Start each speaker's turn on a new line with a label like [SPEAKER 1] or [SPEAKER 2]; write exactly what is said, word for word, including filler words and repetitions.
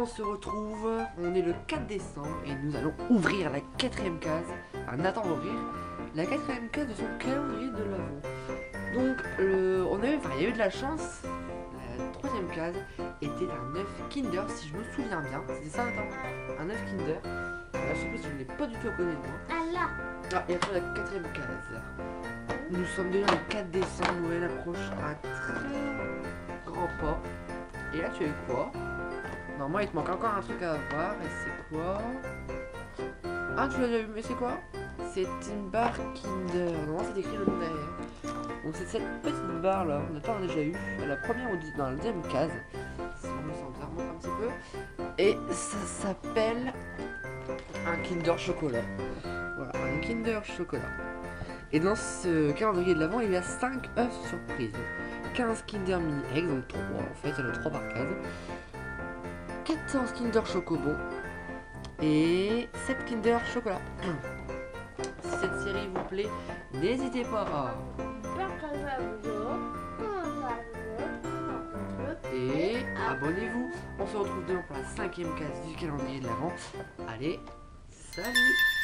[SPEAKER 1] on se retrouve, on est le quatre décembre et nous allons ouvrir la quatrième case. Enfin, Nathan va ouvrir la quatrième case de son calendrier de l'Avent. Donc, le, on a eu, enfin, il y a eu de la chance. La troisième case était un œuf Kinder, si je me souviens bien. C'était ça, Nathan? Un œuf Kinder. La surprise, je ne l'ai pas du tout à côté de moi.
[SPEAKER 2] Ah là.
[SPEAKER 1] Ah, et après la quatrième case. Nous sommes déjà le quatre décembre, Noël approche à très grand pas. Et là, tu as eu quoi? Normalement, il te manque encore un truc à voir. Et c'est quoi? Ah, tu l'as déjà vu, mais c'est quoi? C'est une barre Kinder. Normalement, c'est écrit le nom derrière. Donc, c'est cette petite barre là. On a déjà eu. La première ou dans la deuxième case. Si on me sent vraiment un petit peu. Et ça s'appelle un Kinder chocolat. Voilà, un Kinder chocolat. Et dans ce calendrier de l'Avent, il y a cinq œufs surprises. quinze Kinder mini eggs, donc trois en fait, il y en a trois par case. quatorze Kinder chocobon et sept Kinder chocolat. Si cette série vous plaît, n'hésitez pas à et abonnez-vous. On se retrouve demain pour la cinquième case du calendrier de l'Avent. Allez, salut!